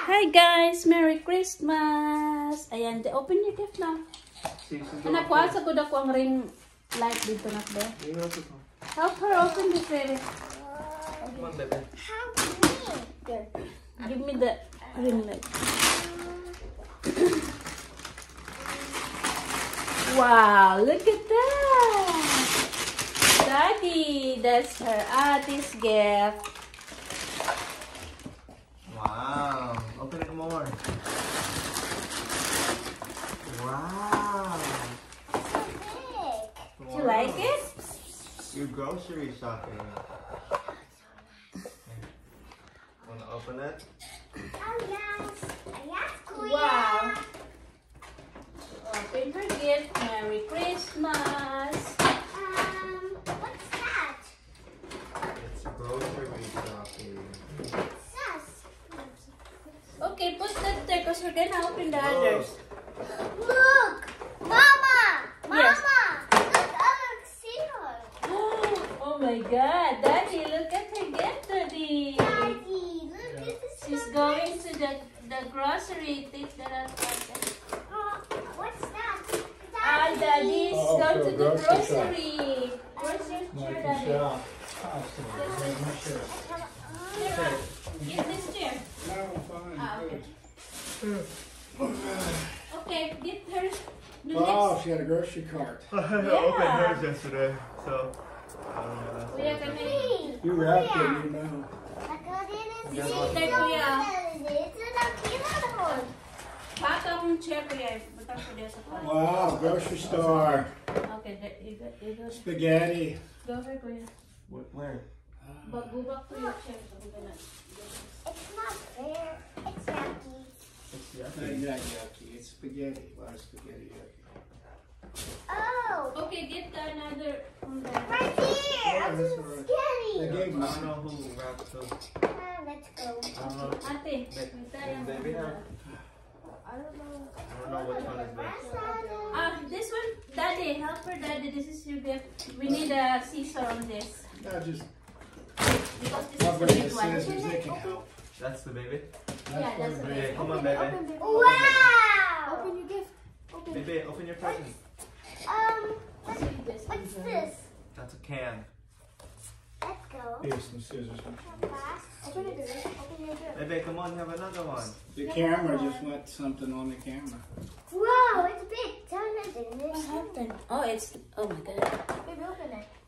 Hi guys! Merry Christmas! Ayan, open your gift now. Anak, kuha sa kuda ko ang ring light dito na ba? Help her open this, baby. Come on, baby. Help me. Here. Give me the ring light. Wow, look at that! Daddy, that's her auntie's gift. Wow. Open it more. Wow. So big. Do you like it? Your grocery shopping. Wanna open it? Oh yes. Yes, Kuya. Wow. Open her gift. Merry Christmas. What's that? It's grocery shopping. Sus. Okay, put that there because we're gonna open the others. Look, Mama. Yes. Mama. Look, Alexia. Oh my God, Daddy, look at her gift, Daddy. Daddy, look, this is She's so going nice. to the grocery. Take that out. What's that? Daddy's Oh, going for to the grocery shop. grocery. Where's your chair, Daddy? Here, get this chair. Okay. Okay, get her the Oh, next. she had a grocery cart. I opened hers yesterday, so I don't know. That's Kuya, can I? You wrapped it, you know. There, Kuya. Wow. Baka ang chair, Kuya. Butang ko dyan sa kwan. Wow, grocery store. Okay, there, you go. Spaghetti. Go here, Kuya. Where? But go back to your chair. So we're gonna... It's not fair. It's yucky. It's Not yucky. yucky, it's spaghetti. A lot of spaghetti yucky. Oh, Okay, get another from there. right here. Yeah, I'm that's so all right. scary. They I gave don't mine. know who wrapped those. Let's go. I don't know. Ate, may tayo. Baby, huh? I don't know. I don't know which one is this. This one, Daddy, help her, Daddy. This is your gift. We need a scissor on this. No, just Because this I'll is the bring the big one. scissors, they can help. That's the baby. Yeah, that's the Okay, big come one. on, baby. Wow. Open your gift. Open. Baby, open your present. What's this? That's a can. Let's go. Here's some scissors. Open it, baby. Open your gift. Baby, come on, have another one. The camera just went something on the camera. Whoa, it's big. Turn it in What this. happened? Oh, it's, oh my God. Baby, open it.